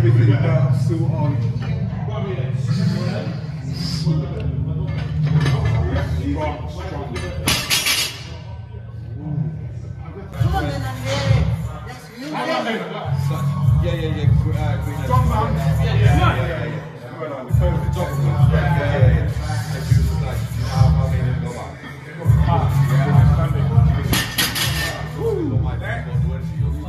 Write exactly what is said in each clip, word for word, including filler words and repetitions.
everything down, still on. Strong, strong. Come on, then I'm here. That's you. Yeah, yeah, yeah. Uh, green Strong man. Yeah, yeah, yeah. yeah, yeah. Well, on the phone with the doctor. Yeah, yeah, yeah. yeah. If you was like, how, how many of them go out? Yeah, standing. Woo! My dad was doing it. You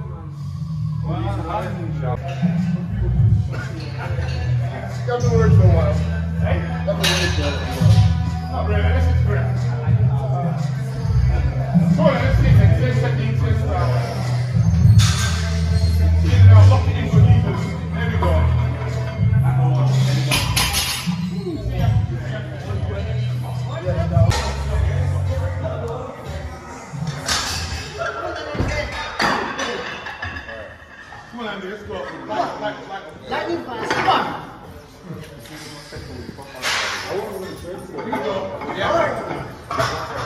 got the word for a while. Hey? Got the word for a while. I'm ready. This is great. Come on, let's see. Let's set the intense now. Now, lock it in for defense. There we go. Come on, Andy, let's go. Like, like, like. Lightning fast. Come on. I want to win the first one. Yeah.